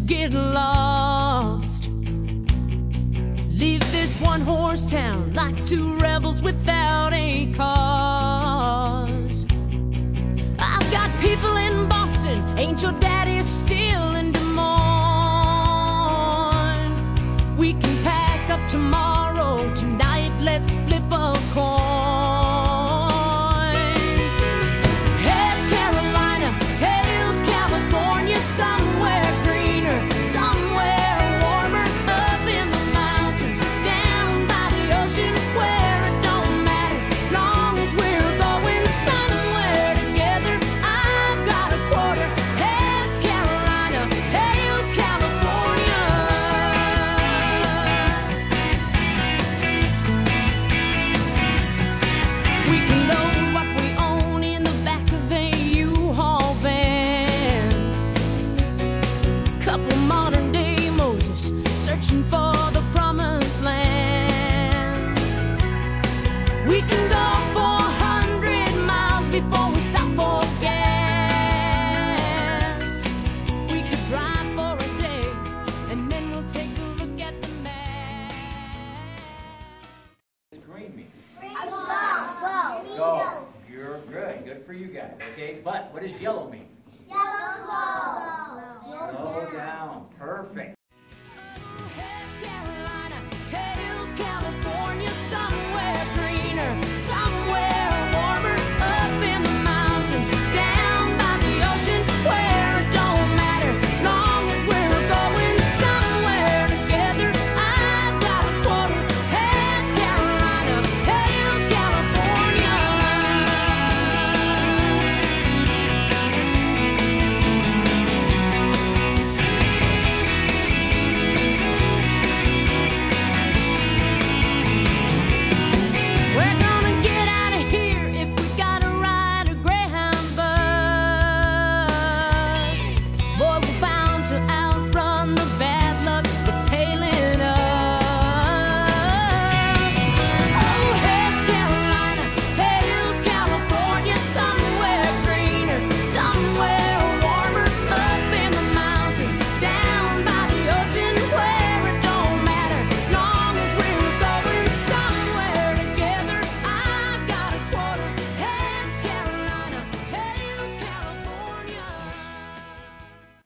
get lost. Leave this one-horse town like two rebels without a cause. I've got people in Boston, ain't your daddy still in Des Moines? We can pack up tomorrow, tonight let's flip a coin. Heads Carolina, tails California, somewhere greener, somewhere warmer, up in the mountains, down by the ocean, where it don't matter, long as we're going somewhere together. I've got a quarter. Heads Carolina, tails California. We can load what we own in the back of a U-Haul van. Couple modern day Moses searching for the promised land. We can go 400 miles before we stop for gas. We could drive for a day and then we'll take a look at the map. It's green meat. Go. Go. You're good. Good for you guys. Okay. But what does yellow mean? Yellow.